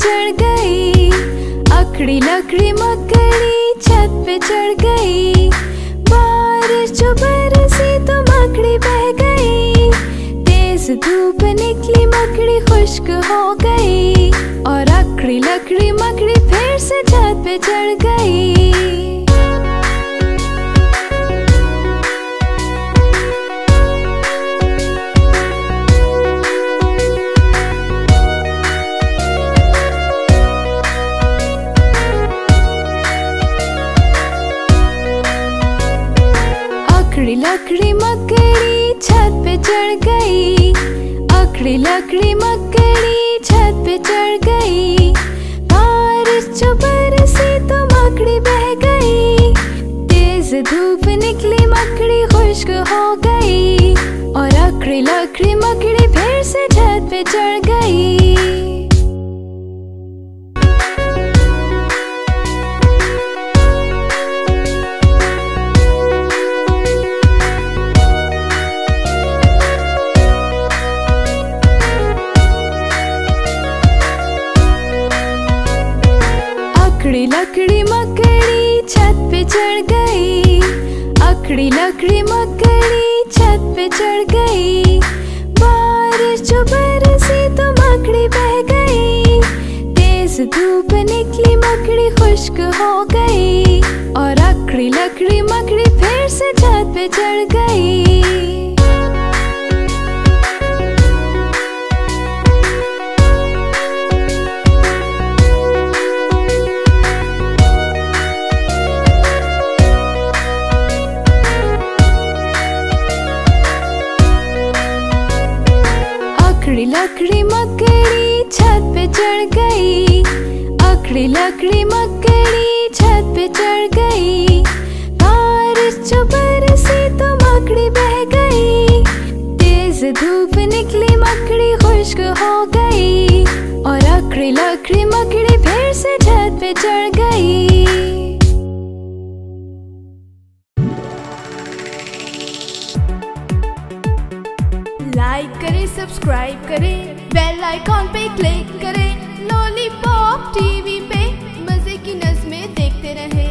चढ़ गई। अकड़ी लकड़ी मकड़ी छत पे चढ़ गई। बारिश जो बरसी तो मकड़ी बह गई। तेज धूप निकली मकड़ी खुश्क हो गई। और अकड़ी लकड़ी मकड़ी फिर से छत पे चढ़ गई। अकड़ी लकड़ी मकड़ी छत पे चढ़ गई। अकड़ी लकड़ी मकड़ी छत पे चढ़ गई। बारिश जो बरसी तो मकड़ी बह गई। तेज धूप निकली मकड़ी खुश्क हो गई। और अकड़ी लकड़ी मकड़ी फिर से छत पे चढ़ गई। अकड़ी लकड़ी मकड़ी छत पे चढ़ गई। अकड़ी लकड़ी मकड़ी छत पे चढ़ गई। बारिश जो बरसी तो मकड़ी बह गई। तेज धूप निकली मकड़ी खुश्क हो गई। और अकड़ी लकड़ी मकड़ी फिर से छत पे चढ़ गई। अकड़ी लकड़ी मकड़ी छत पे चढ़ गई। अकड़ी लकड़ी मकड़ी छत पे चढ़ गई। बारिश जो बरसी तो मकड़ी बह गई। तेज धूप निकली मकड़ी खुश्क हो गई। और अकड़ी लकड़ी मकड़ी फिर से छत पे चढ़ गई। लाइक करें, सब्सक्राइब करें, बेल आइकॉन पे क्लिक करें। लॉलीपॉप टीवी पे मजे की नज़्में देखते रहें।